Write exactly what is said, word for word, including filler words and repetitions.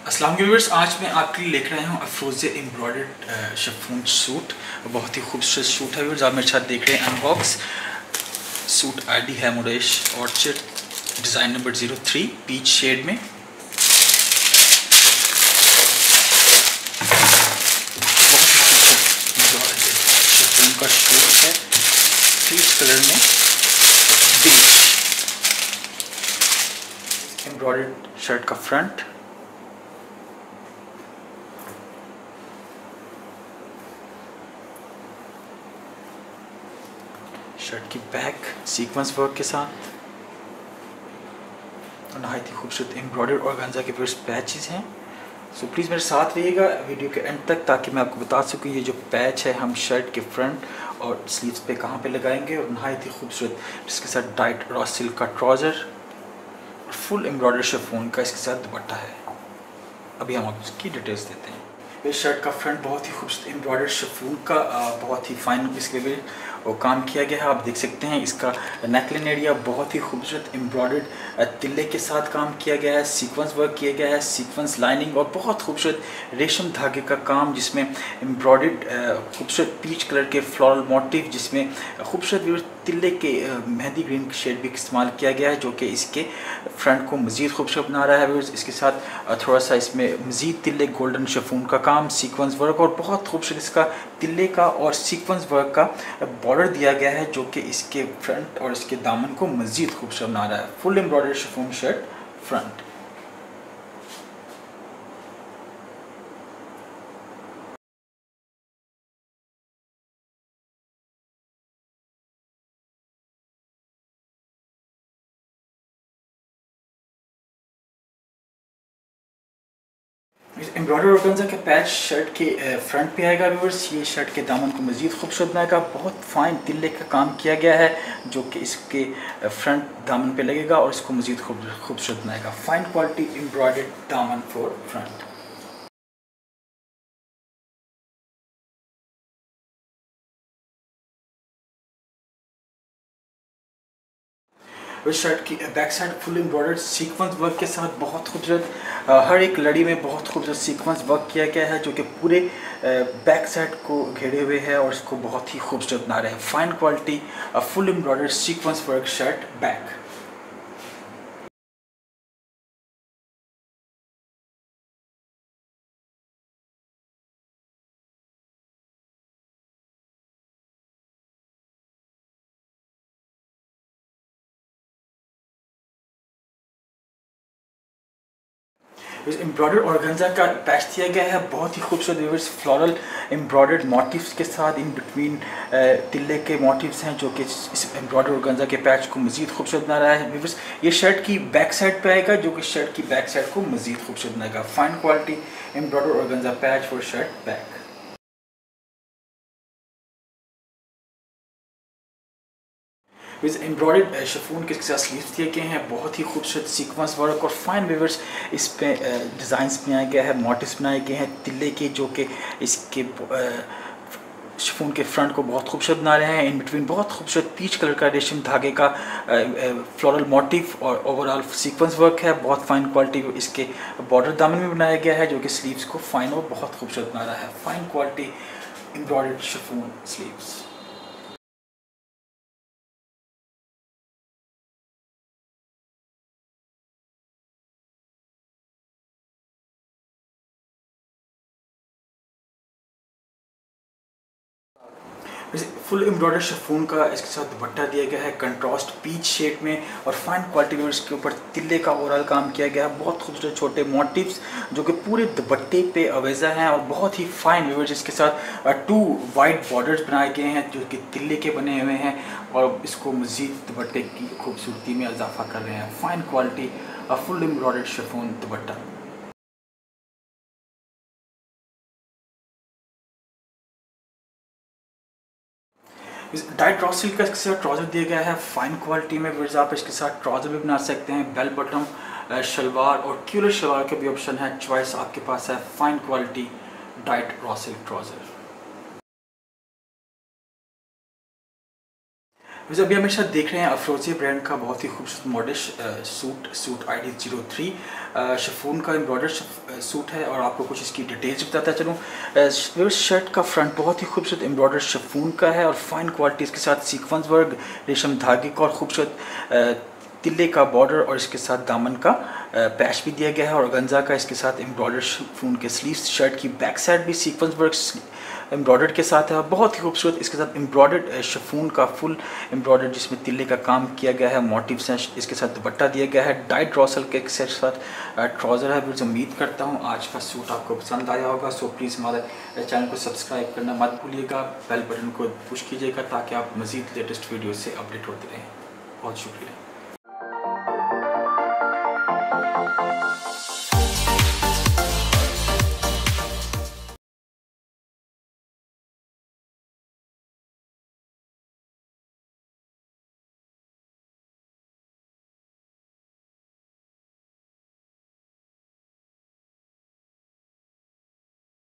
अस्सलाम व्यूअर्स, आज मैं आपके लिए लेकर आया हूँ अफरोज़े एम्ब्रॉयडर्ड शिफॉन सूट। बहुत ही खूबसूरत सूट है व्यूअर्स। आप मेरे साथ देख रहे हैं अनबॉक्स। सूट आईडी है मोडेश orchard, design number zero three, peach shade में। बहुत ही खूबसूरत शिफॉन का सूट है, पीच कलर में, बेज एम्ब्रॉयडर्ड शर्ट का फ्रंट, शर्ट की बैक सीक्वेंस वर्क के साथ, नहायत ही खूबसूरत एम्ब्रॉयडर्ड ऑर्गेन्जा के फिर पैचेस हैं। सो प्लीज़ मेरे साथ रहिएगा वीडियो के एंड तक, ताकि मैं आपको बता सकूं ये जो पैच है हम शर्ट के फ्रंट और स्लीव्स पे कहाँ पे लगाएंगे। और नहायत ही खूबसूरत जिसके साथ डाइट रॉ सिल्क का ट्राउज़र और फुल एम्ब्रॉयडर्ड शिफॉन का इसके साथ दुपट्टा है। अभी हम आपको इसकी डिटेल्स देते हैं। इस शर्ट का फ्रंट बहुत ही खूबसूरत एम्ब्रॉयडर्ड शिफॉन का बहुत ही फाइन इसके भी और काम किया गया है। आप देख सकते हैं इसका नेकलाइन एरिया बहुत ही खूबसूरत एम्ब्रॉयडर्ड तिल्ले के साथ काम किया गया है, सीक्वेंस वर्क किया गया है, सीक्वेंस लाइनिंग और बहुत खूबसूरत रेशम धागे का काम, जिसमें एम्ब्रॉयडर्ड खूबसूरत पीच कलर के फ्लोरल मोटिव, जिसमें खूबसूरत तिल्ले के मेहंदी ग्रीन शेड भी इस्तेमाल किया गया है, जो कि इसके फ्रंट को मज़ीद खूबसूरत बना रहा है। इसके साथ थोड़ा सा इसमें मज़ीद तिल्ले गोल्डन शिफॉन का काम, सीक्वेंस वर्क और बहुत खूबसूरत इसका तिल्ले का और सीक्वेंस वर्क का बॉर्डर दिया गया है, जो कि इसके फ्रंट और इसके दामन को मज़ीद खूबसूरत बना रहा है। Full embroidered chiffon shirt front. इस एम्ब्रॉयडर्ड ऑर्गेन्जा के पैच शर्ट के फ्रंट पे आएगा व्यूअर्स। ये शर्ट के दामन को मज़ीद खूबसूरत बनाएगा। बहुत फाइन तिल्ले का काम किया गया है, जो कि इसके फ्रंट दामन पे लगेगा और इसको मज़ीद खूबसूरत बनाएगा। फाइन क्वालिटी एम्ब्रॉयडर्ड दामन फॉर फ्रंट। इस शर्ट की back side full embroidered sequence work के साथ बहुत खूबसूरत, हर एक लड़ी में बहुत खूबसूरत सीक्वेंस वर्क किया गया है, जो कि पूरे बैक साइड को घेरे हुए है और इसको बहुत ही खूबसूरत बना रहे हैं। Fine quality full embroidered sequence work shirt back. इस एम्ब्रॉयडर्ड ऑर्गेन्जा का पैच दिया गया है, बहुत ही खूबसूरत व्यूअर्स। फ्लोरल एम्ब्रॉयडर्ड मोटिव्स के साथ इन बिटवीन तिल्ले के मोटिव्स हैं, जो कि इस एम्ब्रॉयडर्ड ऑर्गेन्जा के पैच को मज़ीद खूबसूरत बना रहा है व्यूअर्स। ये शर्ट की बैक साइड पे आएगा, जो कि शर्ट की बैक साइड को मज़ीद खूबसूरत बनाएगा। Fine quality embroidered organza patch for shirt back. With embroidered chiffon के साथ स्लीव्स दिए गए हैं, बहुत ही खूबसूरत सीक्वेंस वर्क और फाइन वेवर्स इस पे डिज़ाइंस बनाया गया है, मोटिव्स बनाए गए हैं तिल्ले के, जो कि इसके शिफॉन के फ्रंट को बहुत खूबसूरत बना रहे हैं। इन बिटवीन बहुत खूबसूरत पीच कलर का रेशम धागे का फ्लोरल मोटिव और ओवरऑल सीक्वेंस वर्क है। बहुत फाइन क्वालिटी इसके बॉर्डर दामन में बनाया गया है, जो कि स्लीव्स को फाइन और बहुत खूबसूरत बना रहा है। Fine quality embroidered chiffon sleeves. Full embroidered chiffon का इसके साथ दुपट्टा दिया गया है कंट्रास्ट पीच शेड में और फाइन क्वालिटी में इसके ऊपर तिल्ले का ओवरऑल काम किया गया है। बहुत खूबसूरत छोटे मोटिव्स, जो कि पूरे दुपट्टे पे अवेजा हैं और बहुत ही फाइन व्यूअर्स इसके साथ टू वाइट बॉर्डर्स बनाए गए हैं, जो कि तिल्ले के बने हुए हैं और इसको मज़ीद दुपट्टे की खूबसूरती में इजाफा कर रहे हैं। Fine quality full embroidered chiffon dupatta. Dyed raw silk का इसके साथ ट्राउज़र दिया गया है फाइन क्वालिटी में। वर्ज आप इसके साथ ट्राउज़र भी बना सकते हैं, बेल बटन शलवार और क्यूलर शलवार के भी ऑप्शन है, चॉइस आपके पास है। Fine quality dyed raw silk trouser. वैसे अभी हम मेरे साथ देख रहे हैं अफरोज़े ब्रांड का बहुत ही खूबसूरत model suit suit I D zero three chiffon का एम्ब्रॉयडर सूट है और आपको कुछ इसकी डिटेल्स बताता चलूँ। शर्ट का फ्रंट बहुत ही खूबसूरत एम्ब्रॉयडर शिफॉन का है और फाइन क्वालिटी इसके साथ सीक्वेंस वर्क रेशम धागे का और खूबसूरत तिल्ले का बॉर्डर और इसके साथ दामन का पैच भी दिया गया है और ऑर्गेन्जा का इसके साथ एम्ब्रॉयडर शिफॉन के स्लीव्स। शर्ट की बैक साइड भी सीक्वेंस वर्क एम्ब्रॉयडर्ड के साथ है, बहुत ही खूबसूरत इसके साथ एम्ब्रॉयडर्ड शिफॉन का फुल एम्ब्रॉयडर्ड जिसमें तिल्ले का काम किया गया है, मोटिव्स हैं। इसके साथ दुपट्टा दिया गया है, डाइट ड्रॉसल के साथ ट्राउज़र है। फिर उम्मीद करता हूँ आज का सूट आपको पसंद आया होगा। सो प्लीज़ हमारे चैनल को सब्सक्राइब करना मत भूलिएगा, बेल बटन को पुश कीजिएगा ताकि आप मज़ीद लेटेस्ट वीडियो से अपडेट होते रहें। बहुत शुक्रिया।